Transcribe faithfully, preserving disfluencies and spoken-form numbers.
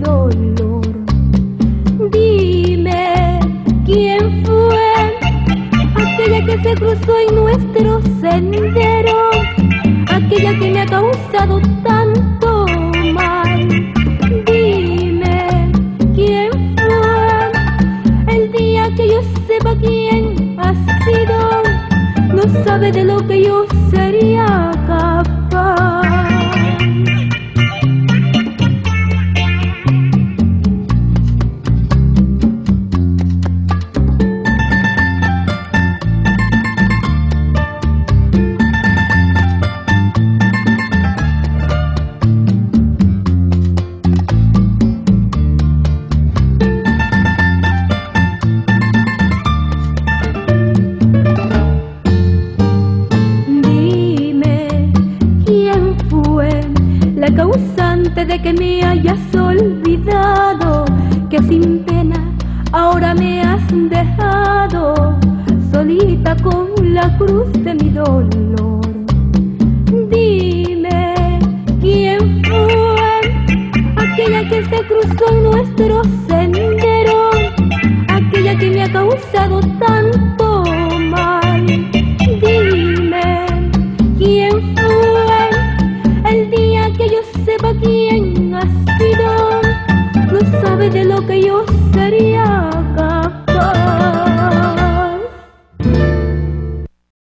dolor. Dime, ¿quién fue aquella que se cruzó en nuestro sendero? Aquella que me ha causado tanto mal. Dime, ¿quién fue? El día que yo sepa quién ha sido, no sabe de lo que yo sería capaz. La causante de que me hayas olvidado, que sin pena ahora me has dejado solita con la cruz de mi dolor.